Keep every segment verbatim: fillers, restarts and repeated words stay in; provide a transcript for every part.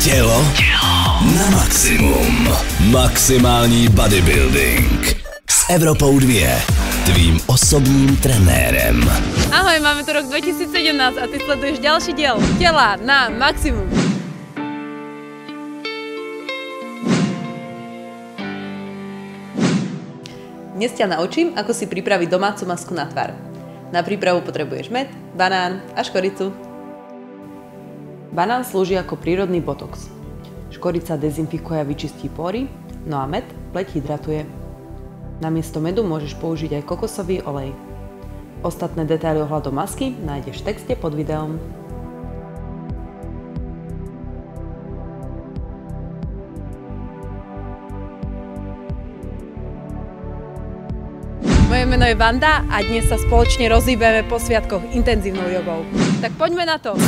Tělo, Tělo na maximum. Maximální bodybuilding. S Evropou dvě, tvým osobním trenérem. Ahoj, máme tu rok dvetisícsedemnásť a ty sleduješ ďalší diel Tela na maximum. Dnes ťa naučím, ako si pripraviť domácu masku na tvár. Na prípravu potrebuješ med, banán a škoricu. Banán slúži ako prírodný botox. Škorica dezinfikuje a vyčistí pory, no a med pleť hydratuje. Namiesto medu môžeš použiť aj kokosový olej. Ostatné detaily ohľadom masky nájdeš v texte pod videom. Moje meno je Vanda a dnes sa spoločne rozhýbeme po sviatkoch intenzívnou jogou. Tak poďme na to!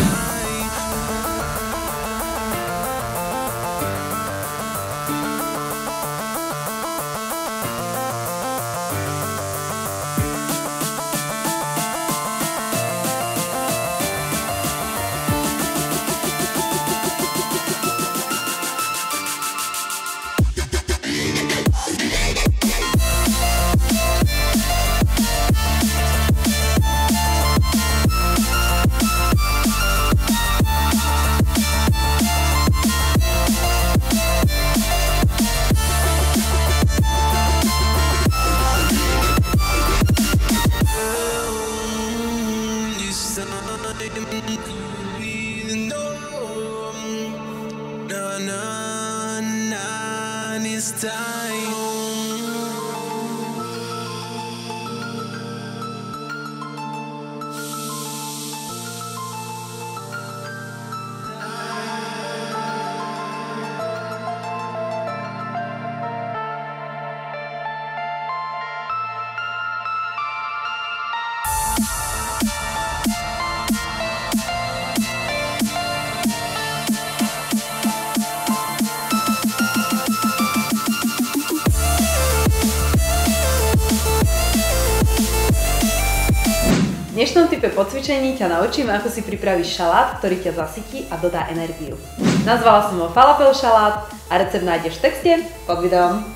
V dnešnom type podcvičení ťa naučím, ako si pripravíš šalát, ktorý ťa zasytí a dodá energiu. Nazvala som ho falafel šalát a recept nájdeš v texte pod videom.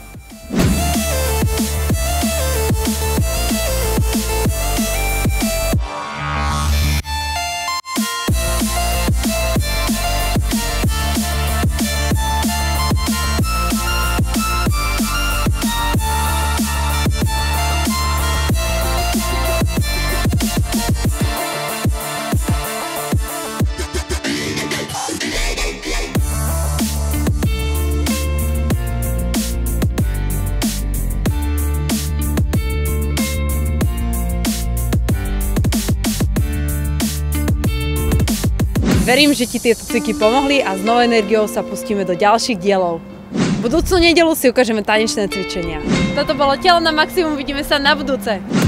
Verím, že ti tieto cviky pomohli a s novou energiou sa pustíme do ďalších dielov. Budúcu nedeľu si ukážeme tanečné cvičenia. Toto bolo Telo na maximum, vidíme sa na budúce.